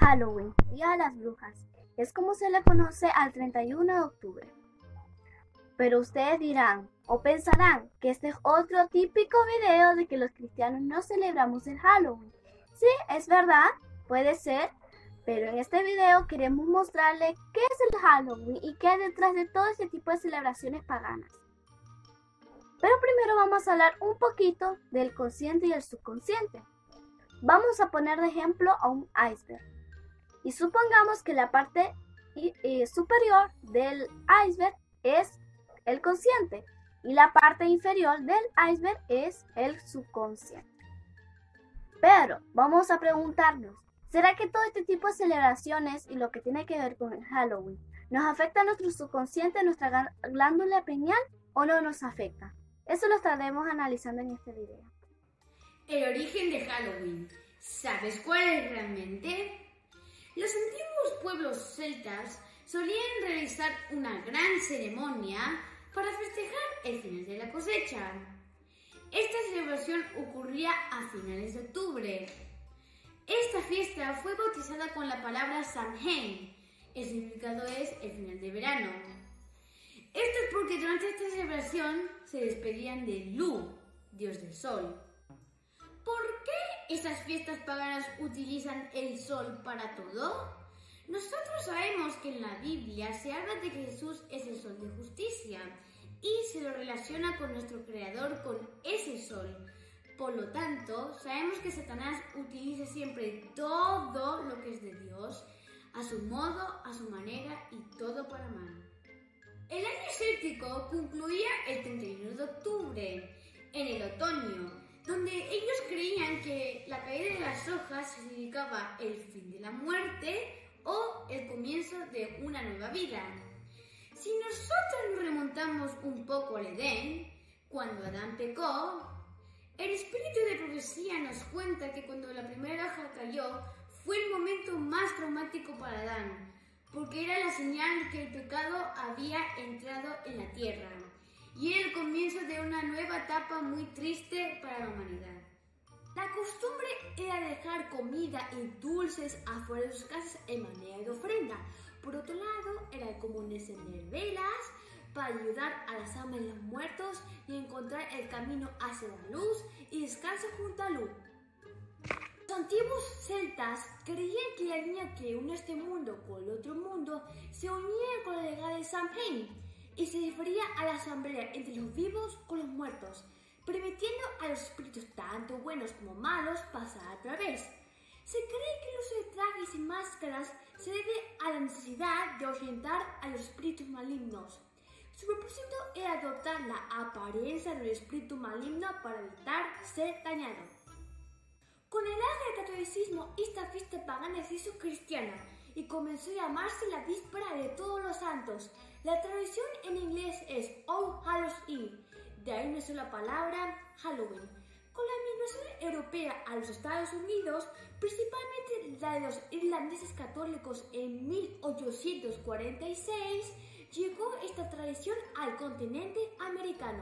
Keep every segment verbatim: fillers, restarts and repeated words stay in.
Halloween, Día de las Brujas. Es como se le conoce al treinta y uno de octubre. Pero ustedes dirán o pensarán que este es otro típico video de que los cristianos no celebramos el Halloween. Sí, es verdad, puede ser, pero en este video queremos mostrarle qué es el Halloween y qué hay detrás de todo este tipo de celebraciones paganas. Pero primero vamos a hablar un poquito del consciente y el subconsciente. Vamos a poner de ejemplo a un iceberg. Y supongamos que la parte eh, superior del iceberg es el consciente y la parte inferior del iceberg es el subconsciente. Pero vamos a preguntarnos, ¿será que todo este tipo de celebraciones y lo que tiene que ver con el Halloween nos afecta a nuestro subconsciente, a nuestra glándula pineal o no nos afecta? Eso lo estaremos analizando en este video. El origen de Halloween. ¿Sabes cuál es realmente? Los antiguos pueblos celtas solían realizar una gran ceremonia para festejar el final de la cosecha. Esta celebración ocurría a finales de octubre. Esta fiesta fue bautizada con la palabra Samhain. El significado es el final de verano. Esto es porque durante esta celebración se despedían de Lu, dios del sol. ¿Por qué estas fiestas paganas utilizan el sol para todo? Nosotros sabemos que en la Biblia se habla de que Jesús es el sol de justicia y se lo relaciona con nuestro Creador, con ese sol. Por lo tanto, sabemos que Satanás utiliza siempre todo lo que es de Dios, a su modo, a su manera y todo para mal. El año céltico concluía el treinta y uno de octubre, en el otoño, donde ellos creían que la caída de las hojas significaba el fin de la muerte o el comienzo de una nueva vida. Si nosotros nos remontamos un poco al Edén, cuando Adán pecó, el espíritu de profecía nos cuenta que cuando la primera hoja cayó fue el momento más traumático para Adán, porque era la señal de que el pecado había entrado en la tierra y era el comienzo de una nueva etapa muy triste para la humanidad. La costumbre era dejar comida y dulces afuera de sus casas en manera de ofrenda. Por otro lado, era común encender velas para ayudar a las almas de los muertos y encontrar el camino hacia la luz y descanso junto a luz. Los antiguos celtas creían que la línea que une este mundo con el otro mundo se unía con la legada de Samhain y se refería a la asamblea entre los vivos con los muertos, permitiendo a los espíritus tanto buenos como malos pasar a través. Se cree que el uso de trajes y máscaras se debe a la necesidad de ahuyentar a los espíritus malignos. Su propósito era adoptar la apariencia del espíritu maligno para evitar ser dañado. Con el auge del catolicismo, esta fiesta pagana se hizo cristiana y comenzó a llamarse la víspera de Todos los Santos. La traducción en inglés es All Hallows Eve, de ahí nació la palabra Halloween. Con la migración europea a los Estados Unidos, principalmente la de los irlandeses católicos en mil ochocientos cuarenta y seis, llegó esta tradición al continente americano.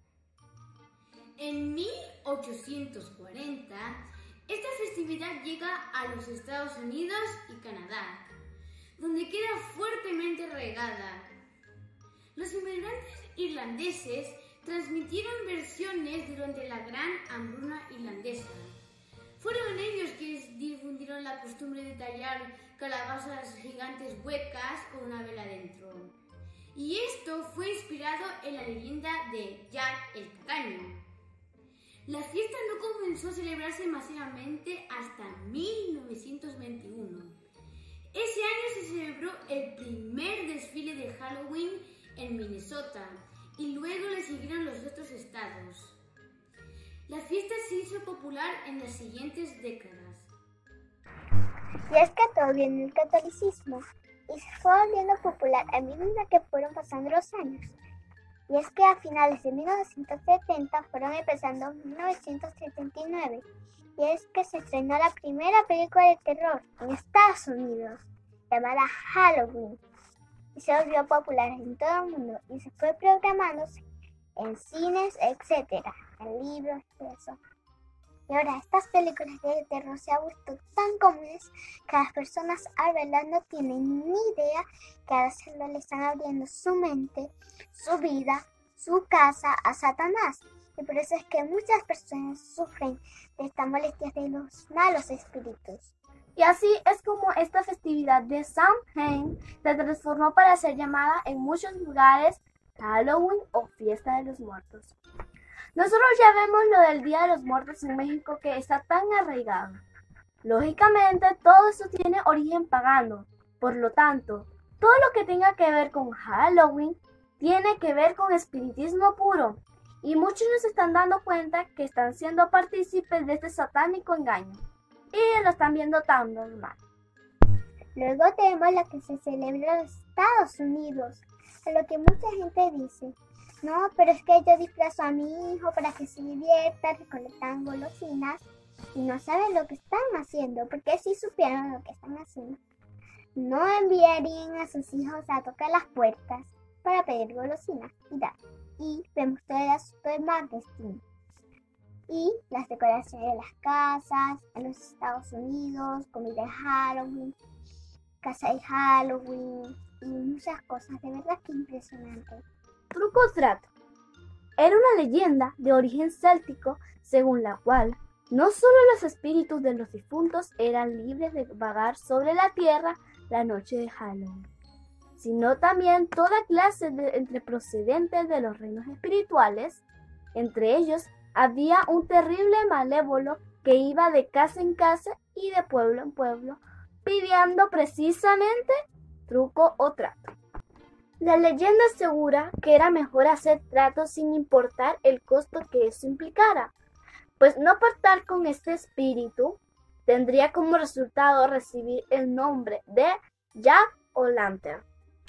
En mil ochocientos cuarenta, esta festividad llega a los Estados Unidos y Canadá, donde queda fuertemente regada. Los inmigrantes irlandeses transmitieron versiones durante la gran hambruna irlandesa. Fueron ellos quienes difundieron la costumbre de tallar calabazas gigantes huecas con una vela dentro. Y esto fue inspirado en la leyenda de Jack el Tacaño. La fiesta no comenzó a celebrarse masivamente hasta mil novecientos veintiuno. Ese año se celebró el primer desfile de Halloween en Minnesota y luego le siguieron los otros estados. La fiesta se hizo popular en las siguientes décadas. Y es que todo viene del catolicismo y se fue volviendo popular a medida que fueron pasando los años. Y es que a finales de mil novecientos setenta fueron empezando mil novecientos setenta y nueve, y es que se estrenó la primera película de terror en Estados Unidos, llamada Halloween, y se volvió popular en todo el mundo y se fue programándose en cines, etcétera, en libros y eso. Y ahora estas películas de terror se han vuelto tan comunes que las personas a verdad no tienen ni idea que a veces le están abriendo su mente, su vida, su casa a Satanás. Y por eso es que muchas personas sufren de estas molestias de los malos espíritus. Y así es como esta festividad de Samhain se transformó para ser llamada en muchos lugares Halloween o Fiesta de los Muertos. Nosotros ya vemos lo del Día de los Muertos en México que está tan arraigado. Lógicamente, todo eso tiene origen pagano. Por lo tanto, todo lo que tenga que ver con Halloween tiene que ver con espiritismo puro. Y muchos nos están dando cuenta que están siendo partícipes de este satánico engaño. Y lo están viendo tan normal. Luego tenemos lo que se celebra en los Estados Unidos, a lo que mucha gente dice: no, pero es que yo disfrazo a mi hijo para que se divierta, recolectan golosinas y no saben lo que están haciendo, porque si supieran lo que están haciendo, no enviarían a sus hijos a tocar las puertas para pedir golosinas y dar. Y vemos todo el asunto de marketing y las decoraciones de las casas en los Estados Unidos, comida de Halloween, casa de Halloween y muchas cosas. De verdad que impresionante. Truco o trato. Era una leyenda de origen céltico según la cual no solo los espíritus de los difuntos eran libres de vagar sobre la tierra la noche de Halloween, sino también toda clase de entre procedentes de los reinos espirituales. Entre ellos había un terrible malévolo que iba de casa en casa y de pueblo en pueblo pidiendo precisamente truco o trato. La leyenda asegura que era mejor hacer tratos sin importar el costo que eso implicara, pues no pactar con este espíritu tendría como resultado recibir el nombre de Jack O'Lantern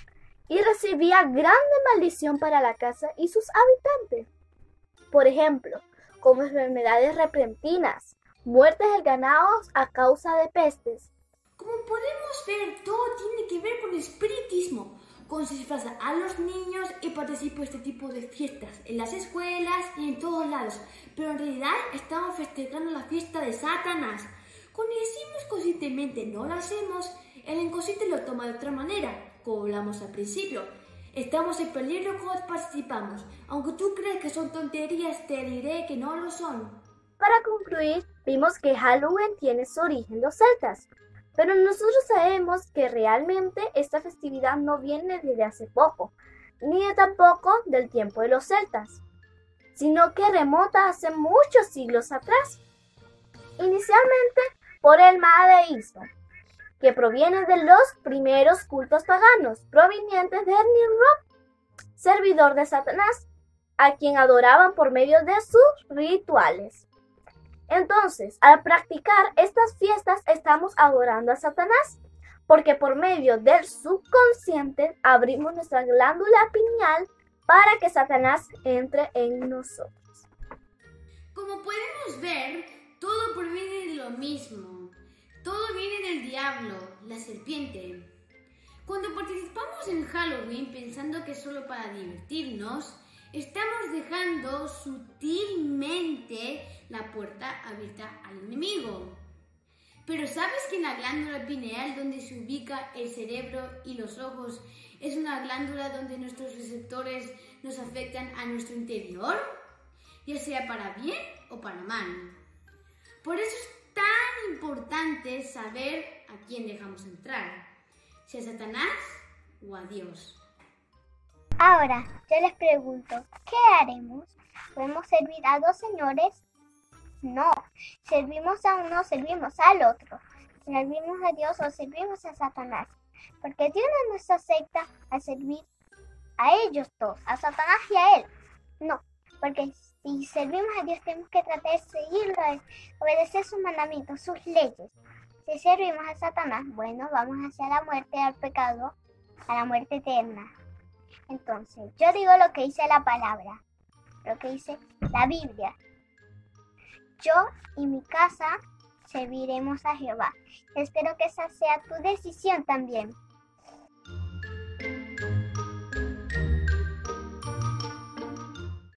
y recibía grande maldición para la casa y sus habitantes. Por ejemplo, como enfermedades repentinas, muertes del ganado a causa de pestes. Como podemos ver, todo tiene que ver con el espiritismo. Cuando se disfraza a los niños y participa en este tipo de fiestas en las escuelas y en todos lados, pero en realidad estamos festejando la fiesta de Satanás. Cuando decimos conscientemente no lo hacemos, el inconsciente lo toma de otra manera, como hablamos al principio. Estamos en peligro cuando participamos. Aunque tú crees que son tonterías, te diré que no lo son. Para concluir, vimos que Halloween tiene su origen en los celtas. Pero nosotros sabemos que realmente esta festividad no viene desde hace poco, ni tampoco del tiempo de los celtas, sino que remonta hace muchos siglos atrás. Inicialmente por el madeísmo, que proviene de los primeros cultos paganos, provenientes de Nimrod, servidor de Satanás, a quien adoraban por medio de sus rituales. Entonces, al practicar estas fiestas estamos adorando a Satanás, porque por medio del subconsciente abrimos nuestra glándula pineal para que Satanás entre en nosotros. Como podemos ver, todo proviene de lo mismo. Todo viene del diablo, la serpiente. Cuando participamos en Halloween pensando que es solo para divertirnos, estamos dejando sutilmente la puerta abierta al enemigo. Pero ¿sabes que en la glándula pineal, donde se ubica el cerebro y los ojos, es una glándula donde nuestros receptores nos afectan a nuestro interior? Ya sea para bien o para mal. Por eso es tan importante saber a quién dejamos entrar, si a Satanás o a Dios. Ahora, yo les pregunto, ¿qué haremos? ¿Podemos servir a dos señores? No, servimos a uno, servimos al otro. Servimos a Dios o servimos a Satanás. Porque Dios no nos acepta a servir a ellos dos, a Satanás y a Él. No, porque si servimos a Dios tenemos que tratar de seguirlo, de obedecer sus mandamientos, sus leyes. Si servimos a Satanás, bueno, vamos hacia la muerte, al pecado, a la muerte eterna. Entonces, yo digo lo que dice la palabra, lo que dice la Biblia. Yo y mi casa serviremos a Jehová. Espero que esa sea tu decisión también.